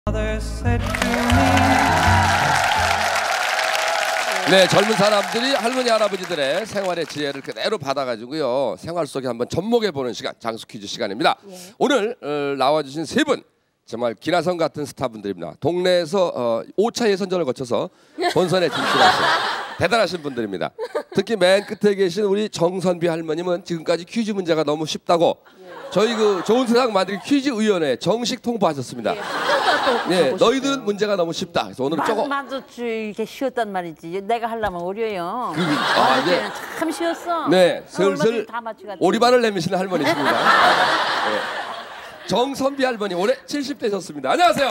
네, 젊은 사람들이 할머니 할아버지들의 생활의 지혜를 그대로 받아가지고요 생활 속에 한번 접목해보는 시간, 장수 퀴즈 시간입니다. 오늘 나와주신 세 분 정말 기라성 같은 스타분들입니다. 동네에서 5차 예선전을 거쳐서 본선에 진출하신 대단하신 분들입니다. 특히 맨 끝에 계신 우리 정선비 할머님은 지금까지 퀴즈 문제가 너무 쉽다고 저희 그 좋은 세상 만들기 퀴즈 의원회 정식 통보하셨습니다. 네, 너희들은 문제가 너무 쉽다. 그래서 오늘은 조금 맞았지. 이게 쉬웠단 말이지. 내가 하려면 어려요. 네. 참 쉬웠어. 네, 슬슬 다 맞추겠지. 오리발을 내미시는 할머니십니다. 네. 정선비 할머니 올해 70대셨습니다. 안녕하세요.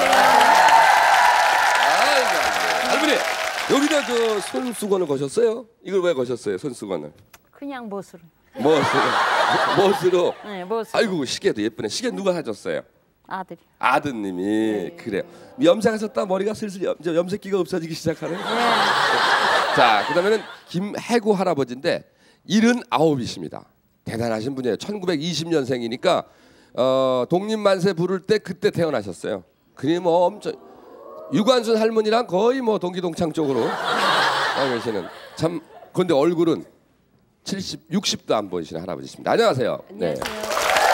아이고, 할머니 여기다 저 손수건을 거셨어요? 이걸 왜 거셨어요? 손수건을? 그냥 못으로. 멋으로. 네, 못으로. 아이고 시계도 예쁘네. 시계 누가 사줬어요? 아들이. 아드님이. 네. 그래요. 염색하셨다 머리가 슬슬 염색기가 없어지기 시작하네. 네. 자, 그다음에는 김해구 할아버지인데 79이십니다. 대단하신 분이에요. 1920년생이니까 독립만세 부를 때 그때 태어나셨어요. 그니 뭐 엄청 유관순 할머니랑 거의 뭐 동기동창 쪽으로 계시는 참. 그런데 얼굴은 60도 안 보이시는 할아버지십니다. 안녕하세요. 안녕하세요. 네.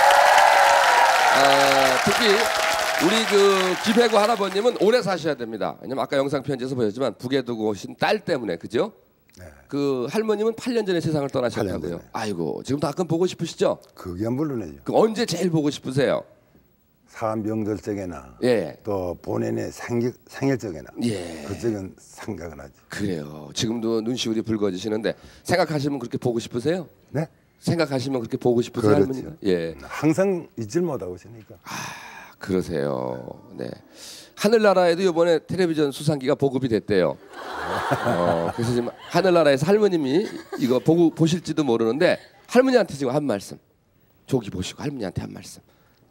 특히 우리 그 김해구 할아버님은 오래 사셔야 됩니다. 왜냐면 아까 영상 편지에서 보셨지만 북에 두고 오신 딸 때문에 그죠? 네. 그 할머님은 8년 전에 세상을 떠나셨다고요. 아이고 지금 가끔 보고 싶으시죠? 그게 물론이죠. 그 언제 제일 보고 싶으세요? 사명절적이나 예. 또 본인의 생일적이나 예. 그쪽은 생각을 하지. 그래요. 지금도 눈시울이 붉어지시는데 생각하시면 그렇게 보고 싶으세요? 네? 생각하시면 그렇게 보고 싶으세요, 그렇죠. 할머니가? 예. 항상 잊질 못하고 있으니까. 그러세요. 네. 하늘나라에도 이번에 텔레비전 수상기가 보급이 됐대요. 그래서 지금 하늘나라에서 할머님이 이거 보실지도 모르는데 할머니한테 지금 한 말씀. 조기 보시고 할머니한테 한 말씀.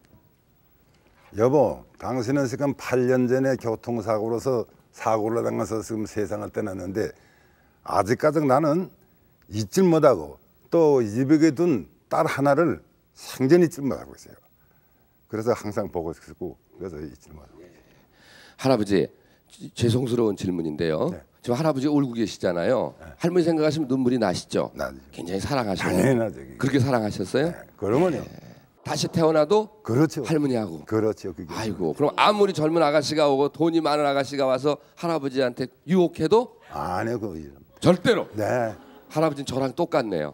여보, 당신은 지금 8년 전에 교통사고로서 사고를 당해서 지금 세상을 떠났는데 아직까지 나는 잊질 못하고 또 입에 둔 딸 하나를 생전 잊질 못하고 있어요. 그래서 항상 보고 싶고 그래서 잊질 못하고. 할아버지 죄송스러운 질문인데요. 네. 지금 할아버지 울고 계시잖아요. 네. 할머니 생각하시면 눈물이 나시죠? 나죠. 굉장히 사랑하시고. 당연하죠. 그렇게 사랑하셨어요? 네. 그러면요. 다시 태어나도 그렇죠. 할머니하고. 그렇죠. 그게. 아이고 그럼 아무리 젊은 아가씨가 오고 돈이 많은 아가씨가 와서 할아버지한테 유혹해도 아니요. 그거. 절대로. 네. 할아버지는 저랑 똑같네요.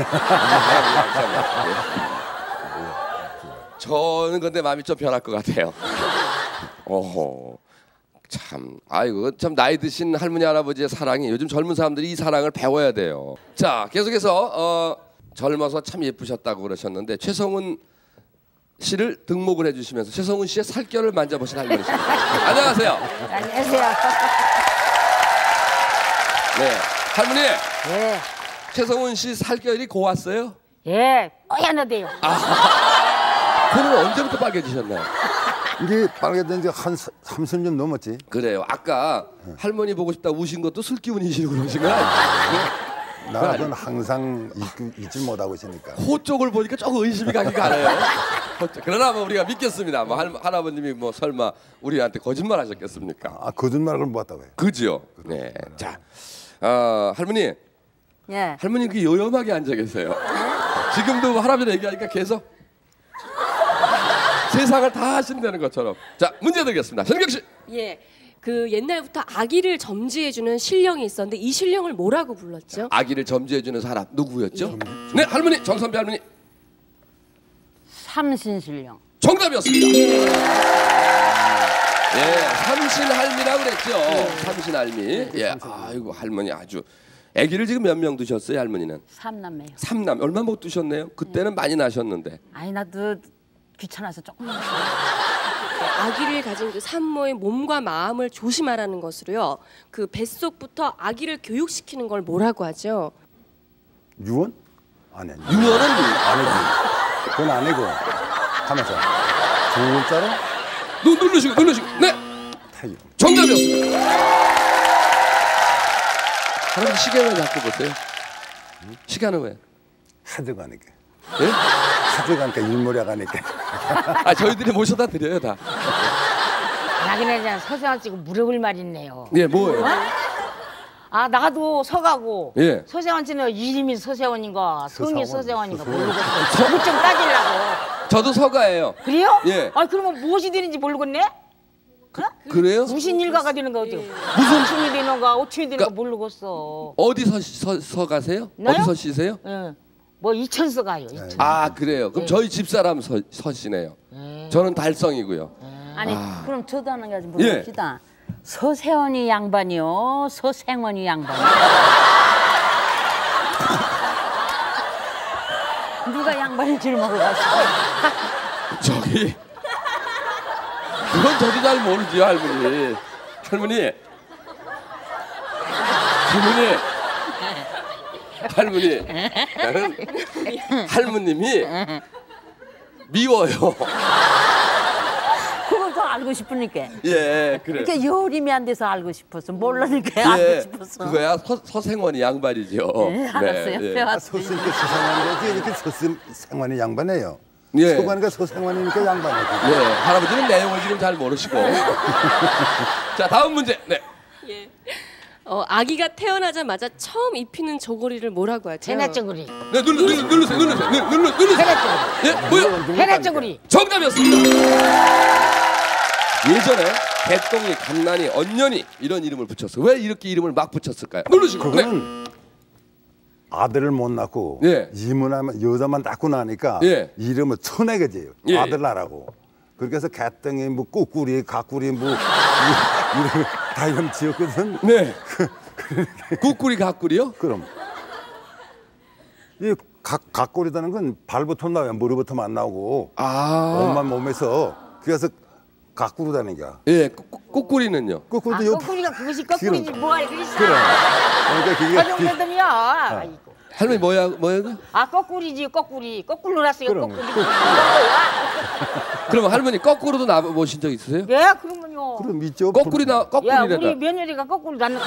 저는 근데 마음이 좀 변할 것 같아요. 어허. 참, 아이고 참 나이 드신 할머니 할아버지의 사랑이 요즘 젊은 사람들이 이 사랑을 배워야 돼요. 자, 계속해서 젊어서 참 예쁘셨다고 그러셨는데 최성훈 씨를 등목을 해주시면서 최성훈 씨의 살결을 만져보신 할머니십니다. 안녕하세요. 안녕하세요. 네, 할머니. 예. 최성훈 씨 살결이 고왔어요? 예. 뽀얀하대요. 그는 언제부터 빨개지셨나요? 이게 빨개진 지 한 30년 넘었지. 그래요. 아까 할머니 보고 싶다 우신 것도 술 기운이시고 그러신 거 아니에요? 나는 항상 잊질 못하고 있으니까. 코 쪽을 보니까 조금 의심이 가기가 않아요. 그러나 뭐 우리가 믿겠습니다. 뭐 할아버님이 뭐 설마 우리한테 거짓말 하셨겠습니까? 아, 거짓말을 못하고요. 그죠? 네. 자, 할머니. 예. 할머니 그 요염하게 앉아 계세요. 지금도 할아버지 얘기하니까 계속 세상을 다 하신다는 것처럼. 자, 문제 드리겠습니다. 현경 씨. 예. 그 옛날부터 아기를 점지해주는 신령이 있었는데 이 신령을 뭐라고 불렀죠? 아기를 점지해주는 사람 누구였죠? 네, 할머니 정선비 할머니. 삼신신령. 정답이었습니다. 예, 삼신할미라고 그랬죠. 삼신할미. 예, 아이고 할머니 아주. 아기를 지금 몇 명 두셨어요, 할머니는? 3남매요. 3남. 얼마 못 두셨네요? 그때는 많이 나셨는데. 아니 나도 귀찮아서 조금만. 아기를 가진 그 산모의 몸과 마음을 조심하라는 것으로요. 그 뱃속부터 아기를 교육시키는 걸 뭐라고 하죠? 유언? 아니야. 유언은 아니지. 그건 아니고. 가만있어. 두 글자로? 누르시고. 네. 태유. 정답이었습니다. 할아버지 시계 왜 자꾸 보세요? 시간은 왜? 하도 가니까. 예? 하도 가니까 일몰이 가니까. 아 저희들이 모셔다 드려요 다. 나그네잖아 서세원 씨가 물어볼 말 있네요. 예, 뭐예요? 아 나도 서가고 예. 서세원 씨는 이름이 서세원인가 성이 서세원인가 서세원. 모르겠어. 그것 좀 따지려고. 저도 서가예요. 그래요? 예. 아 그러면 무엇이 되는지 모르겠네? 그래요? 무슨 일가가 되는 거 어떻게? 무슨 일이 되는가 어떻게 되는 거 그러니까- 모르겠어. 어디 서 가세요? 나요? 어디 서시세요? 예. 뭐 이천서 가요. 이천. 아, 그래요. 그럼 저희 집사람 서시네요. 저는 달성이고요. 아니 그럼 저도 하는 가지 예. 물어봅시다. 서세원이 양반이요, 서생원이 양반이요. 누가 양반인지를 모르겠어. 저기 그건 저도 잘 모르지요, 할머니. 할머니. 나는 할머님이 미워요. 그걸 더 알고 싶으니까. 예, 그래. 그러니까 여림이 안 돼서 알고 싶었어. 모르니까 알고 싶었어. 그거야 서생원이 양반이죠. 네, 알았어요. 네, 예. 배웠어요. 소스니까 서생환인데 이렇게 서생환이 양반이에요. 예. 서가니까 서생환이니까 양반이에요. 네, 할아버지는 내용을 지금 잘 모르시고. 자, 다음 문제. 네. 예. 아기가 태어나자마자 처음 입히는 저고리를 뭐라고 하죠? 해나쩌구리. 네, 누르세요. 해나쩌구리. 예, 뭐요? 해나쩌구리. 정답이었습니다. 예전에 개똥이, 갓난이, 언년이 이런 이름을 붙였어요. 왜 이렇게 이름을 막 붙였을까요? 누르시고. 네. 그거는 아들을 못 낳고 예. 이문하면 여자만 낳고 나니까 예. 이름을 천하게 지어요. 예. 아들 낳으라고. 그렇게 해서 개똥이 뭐 꼬꾸리, 가꾸리 뭐 이름 다 이름 지었거든. 네. 꾸꾸리 가꾸리요? 그럼 이 가꾸리다는 건 발부터 나와요. 머리부터만 안 나오고 아. 엄마 몸에서 그래서 가꾸르다는 게. 예, 꾸꾸리는요? 거꾸로도 아, 옆. 거꾸리가 그것이 거꾸리지 뭐가 그랬어. 그럼. 그러니까 그게 가정대들이야. 아이고. 할머니 뭐야? 아 거꾸리지 거꾸리. 거꾸로 났어요. 그럼. 거꾸리. 그럼 할머니 거꾸로도 나보신 적 있으세요? 예, 그러면요. 그럼 있죠. 아, 거꾸리나 야, 거꾸리래다. 우리 며느리가 거꾸로 났는구나.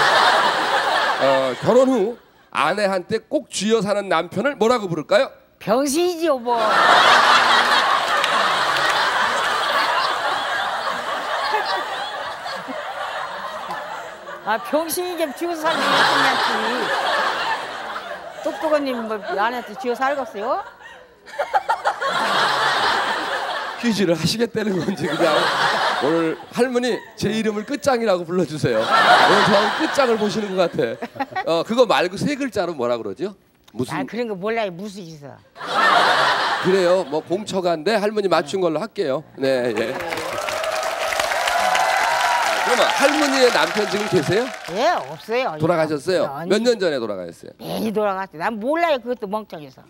결혼 후 아내한테 꼭 쥐어 사는 남편을 뭐라고 부를까요? 병신이지요, 뭐. 아, 병신이 좀 쥐어 살기 괜찮지. 똑똑한님 뭐 아내한테 쥐어 살겠어요? 퀴즈를 하시겠다는 건지 그냥 오늘 할머니 제 이름을 끝장이라고 불러주세요. 오늘 저하고 끝장을 보시는 것 같아. 그거 말고 세 글자로 뭐라 그러죠? 무슨 아, 그런 거 몰라요. 무슨 있어. 그래요? 뭐 공처가인데 할머니 맞춘 걸로 할게요. 네, 예. 그러면 할머니의 남편 지금 계세요? 예, 없어요. 돌아가셨어요? 아니, 몇 년 전에 돌아가셨어요? 괜히 돌아갔어요. 난 몰라요. 그것도 멍청해서.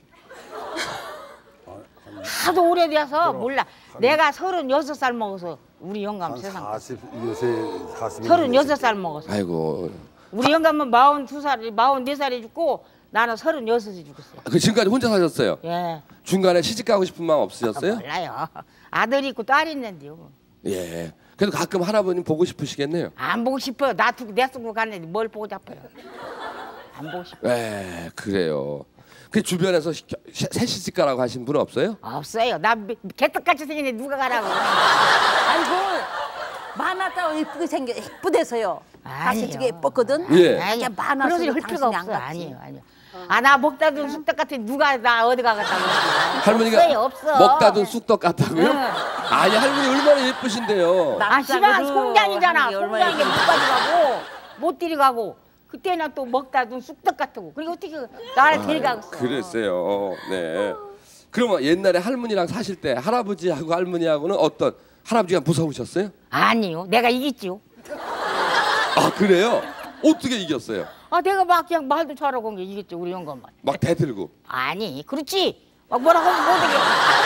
하도 오래돼서 몰라. 내가 36살 먹어서 우리 영감 세상. 40 요새 40. 36살 먹었어. 아이고. 우리 영감은 42살, 44살에 죽고 나는 36에 죽었어요. 그 지금까지 혼자 사셨어요? 예. 중간에 시집 가고 싶은 마음 없으셨어요? 몰라요. 아들 있고 딸 있는데요. 예. 그래도 가끔 할아버님 보고 싶으시겠네요. 안 보고 싶어요. 나 두고 내 쓰고 갔는데 뭘 보고 잡아요. 안 보고 싶어요. 예, 그래요. 그 주변에서 새 시집 가라고 하신 분은 없어요? 없어요. 나 개떡같이 생겼는데 누가 가라고. 아이고 만화가 예쁘게 생겨 예쁘대서요. 사실 아니에요. 되게 예뻤거든. 예. 아니요. 많아서 그런 소리 할 필요가 당신이 안 없어. 갔지. 아니에요. 아니요. 아, 나 먹다 둔 쑥떡 같은 누가 나 어디 가겠다고. 할머니가 없어요. 먹다 둔 쑥떡 같다고요? 응. 아니 할머니 얼마나 예쁘신데요. 아, 시방 송장이잖아. 하는 게 얼마나 송장에 못 가져가고 못 데려가고 그때는 또 먹다 둔 쑥떡 같고. 그리고 어떻게 나를 데려가겠어. 그랬어요. 네. 그러면 옛날에 할머니랑 사실 때 할아버지하고 할머니하고는 어떤 할아버지가 무서우셨어요? 아니요. 내가 이겼지요. 아 그래요? 어떻게 이겼어요? 아, 내가 막 그냥 말도 잘하고 한 게 이겼지 우리 영감만. 막 대들고. 아니, 그렇지. 막 뭐라고 하면 못 이겨.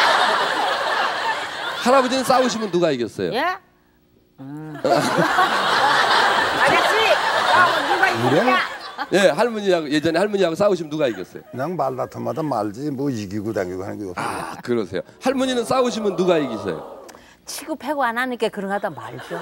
할아버지는 싸우시면 누가 이겼어요? 예? 아저씨, 누가 이기냐? 예, 할머니하고 예전에 할머니하고 싸우시면 누가 이겼어요? 그냥 말다툼마다 말지 뭐 이기고 당기고 하는 게 없어요. 아 그러세요. 할머니는 싸우시면 누가 이기세요? 치고 패고 안 하니까 그런 거 하다 말죠.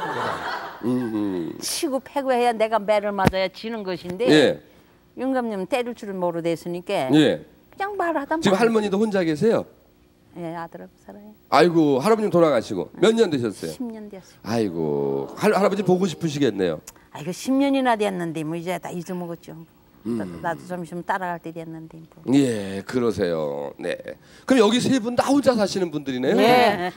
치고 패고 해야 내가 매를 맞아야 지는 것인데 예. 영감님은 때릴 줄을 모르겠으니까 예. 그냥 말하다 지금 말죠. 할머니도 혼자 계세요? 예, 아들 없이 살아요. 아이고 할아버님 돌아가시고 몇 년 되셨어요? 10년 됐어요. 아이고 할아버지 보고 싶으시겠네요. 아이고 10년이나 됐는데 뭐 이제 다 잊어먹었죠. 나도 좀 있으면 따라갈 때 됐는데 뭐. 예, 그러세요. 네. 그럼 여기 세 분 다 혼자 사시는 분들이네요. 예.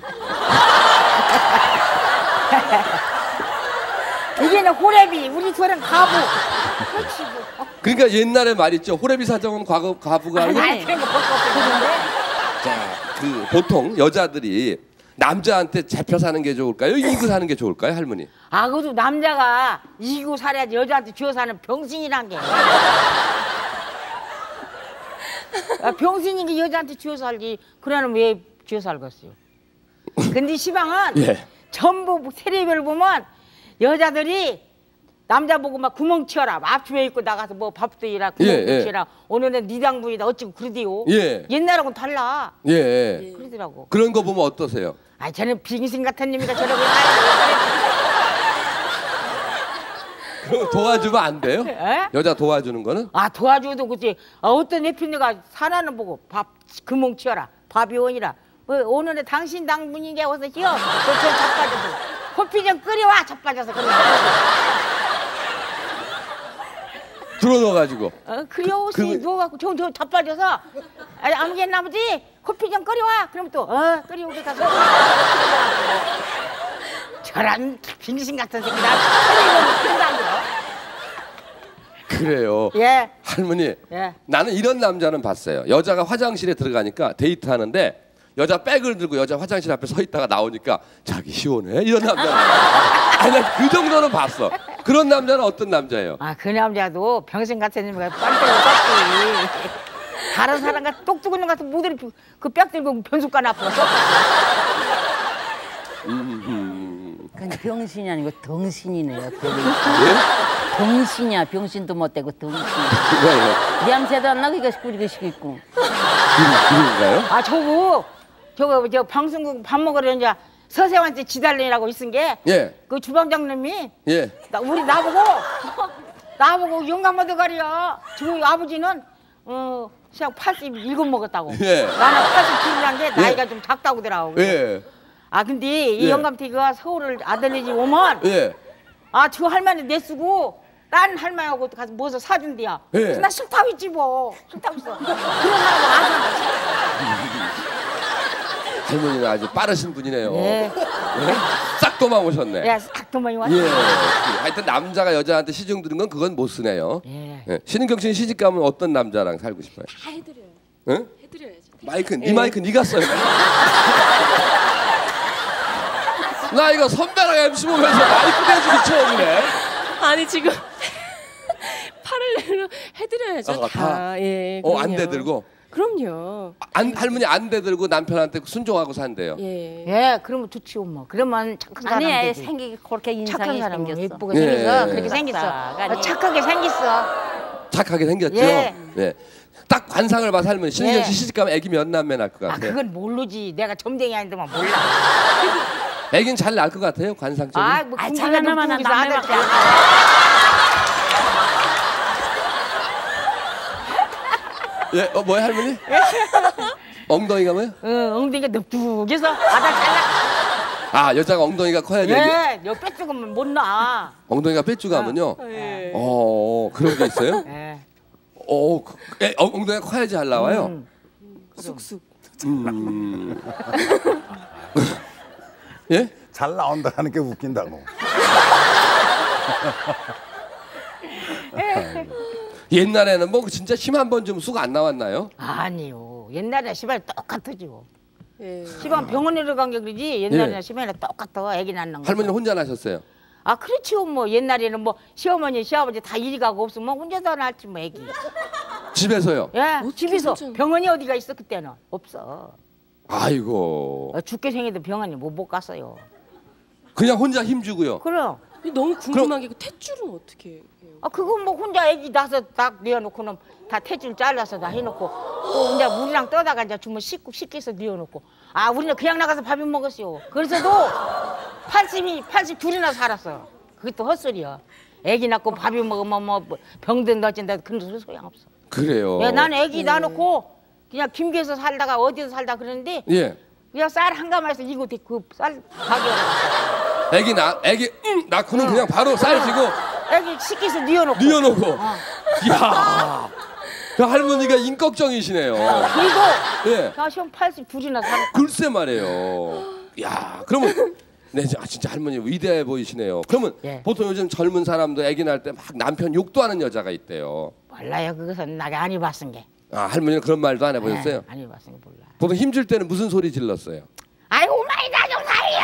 이게는 호래비, 우리 둘은 가부. 그렇지. 뭐. 그러니까 옛날에 말 있죠. 호래비 사정은 과부가 아니고. 아니, 그런 거 볼거 자, 그 보통 여자들이 남자한테 잡혀 사는 게 좋을까요? 이기고 사는 게 좋을까요, 할머니? 아, 그래도 남자가 이기고 살아야지 여자한테 쥐어 사는 병신이란 게. 아, 병신인 게 여자한테 쥐어 살지. 그러면 왜 쥐어 살겠어요? 근데 시방은 예. 전부 텔레비를 보면 여자들이 남자 보고 막 구멍 치어라. 앞집에 있고 나가서 뭐 밥도 일하 구멍 예. 치어라. 오늘은 네 당분이다 어찌고 그러디요. 예. 옛날하고는 달라. 예. 그러더라고. 그런 거 보면 어떠세요? 아, 저는 빙신 같은 놈이가 저러고 그럼 도와주면 안 돼요? 에? 여자 도와주는 거는? 아, 도와줘도 그지. 아, 어떤 내편네가 사나는 보고 밥 구멍 치어라. 밥이 오니라. 뭐 오늘은 당신 당분이게 와서 희어. 저 자빠져서 커피 좀 끓여와. 자빠져서 그래. 들어넣어가지고. 그래요. 누워갖고 저 자빠져서 아무개나 아버지 커피 좀 끓여와. 그럼 또 끓여오게 가서 저런 빙신 같은 새끼 나 끓이고 그래요. 예. 할머니, 예. 나는 이런 남자는 봤어요. 여자가 화장실에 들어가니까 데이트하는데 여자 백을 들고 여자 화장실 앞에 서 있다가 나오니까 자기 시원해? 이런 남자는 아니 난 그 정도는 봤어. 그런 남자는 어떤 남자예요? 아, 그 남자도 병신 같은 놈이가 빤대로 떴지. 다른 사람과 똑 죽은 놈 같은 모델이 그 빽 들고 변속관 앞으로 섰. 그건 병신이 아니고 덩신이네요. 덩신이야. 병신도 못 되고 덩신. 그거예요. 냄새도 안 나고 이거 꾸리고 있고. 그런가요? 아, 저 방송국 밥 먹으러 이제 서세한테 지달래라고 있은 게 예. 그 주방장님이 예. 나보고 영감마도 가려. 저 아버지는 시작 87 먹었다고. 예. 나는 87이란 게 나이가 좀 작다고 더라고. 예. 아, 근데 이 예. 영감태가 서울을 아들네 집 오면 예. 아, 저 할머니 내쓰고 딴 할머니하고 가서 뭐서 사준대야. 예. 그래서 나 싫다고 했지 뭐. 싫다고 했어. 그런 사람은 아들. 할머니는 아주 빠르신 분이네요. 예. 예? 싹 도망오셨네. 야, 싹 도망이 왔어. 예. 하여튼 남자가 여자한테 시중 드는 건 그건 못 쓰네요. 예. 예. 신은경 씨는 시집 가면 어떤 남자랑 살고 싶어요? 다 해드려요. 응? 해드려야죠. 마이크, 네 마이크 네가 써요. 나 이거 선배랑 MC 보면서 마이크 대주기 처음이네. 아니 지금 팔을 내려 해드려야죠. 아, 다. 예. 안 그럼요. 대들고? 그럼요. 할머니 안 대들고 남편한테 순종하고 산대요. 예. 예, 그러면 좋지 뭐. 그러면 착한 사람 아니 되지. 생기기 그렇게 착한 인상이 사람 생겼어. 예쁘게 예. 생겼어. 그렇게 싹싹 생겼어. 아니. 착하게 생겼어. 착하게 생겼죠. 예. 예. 딱 관상을 봐서 할머니 신은경 씨 예. 시집 가면 애기 몇 남매 낳을 것 아, 같아요? 그건 모르지. 내가 점쟁이 아닌데만 몰라. 애기는 잘 낳을 것 같아요 관상적으로. 아, 뭐 잘나나만 궁금해서 남매만 아들 예, 뭐야 할머니? 엉덩이가 뭐요? 엉덩이가 넙죽해서 아들 잘나. 아 여자가 엉덩이가 커야 돼. 예, 너 뺏으면 못 나. 엉덩이가 빼쭈가면요. 예. 그런 게 있어요? 예. 엉덩이가 커야지 잘 나와요. 쑥쑥. 예? 잘 나온다 하는 게 웃긴다고. 옛날에는 뭐 진짜 힘 한 번 주면 쑥 안 나왔나요? 아니요. 옛날에 시발 똑같았죠. 예. 시방 병원에 간 게 그러지. 옛날에는 예. 시방에 똑같아. 애기 낳는 거. 할머니는 혼자 나셨어요. 아, 그렇지요. 뭐 옛날에는 뭐 시어머니, 시아버지 다 일이 가고 없으면 혼자서 낳지 뭐 애기. 집에서요. 예, 어떻게 집에서 혼자- 병원이 어디가 있어 그때는 없어. 아이고. 죽게 생겨도 병원이 못 갔어요. 그냥 혼자 힘 주고요. 그럼. 너무 궁금한 게 그 탯줄은 어떻게 해요? 아, 그건 뭐 혼자 애기 낳아서 딱 내어놓고는 다 탯줄 잘라서 다 해놓고 또 이제 물이랑 떠다가 이제 주면 씻겨서 내어놓고. 아, 우리는 그냥 나가서 밥이 먹었어요. 그래서도 82이나 살았어. 그것도 헛소리야. 애기 낳고 밥이 먹으면 뭐 병든 어쩐다 그런 소리 소용없어. 그래요. 야, 난 애기 낳아놓고 그냥 김계에서 살다가 어디서 살다 그러는데 예. 그냥 쌀 한 가마에서 이거 그쌀 가게 애기 낳고는 그냥 바로 쌀 쥐고 애기 시켜서 뉘어놓고 뉘어놓고. 이야. 그 할머니가 인걱정이시네요. 그리고 예. 나 시험 82이나 살 글쎄 말이에요. 야, 그러면 네, 진짜 할머니 위대해 보이시네요. 그러면 예. 보통 요즘 젊은 사람도 아기 낳을 때 막 남편 욕도 하는 여자가 있대요. 몰라요. 그것은 나게 안 해봤은 게. 아, 할머니는 그런 말도 안 해보셨어요? 안 해봤은 게 몰라. 보통 힘줄 때는 무슨 소리 질렀어요? 아이고 많이 나좀 살려.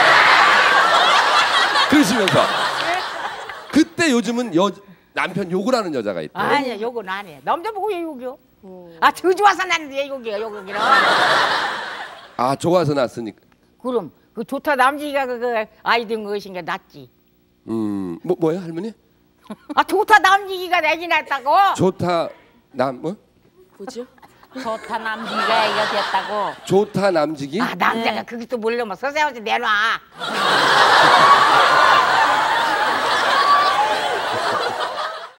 그러시면서 그때 요즘은 남편 욕을 하는 여자가 있대요. 아니야 욕은 안 해. 남자 보고 왜 욕이요? 아 더 좋아서 나는 왜 욕이야 욕이라. 아, 좋아서 낳았으니까. 그럼 그 좋다 남지가 그 아이 된 것인 게 낫지. 뭐예요, 할머니? 아 좋다 남지기가 애기 낳았다고. 좋다 뭐? 뭐죠? 좋다 남지가 애가 됐다고. 좋다 남지기? 아 남자가 그것도 모르면 서세한테 내놔.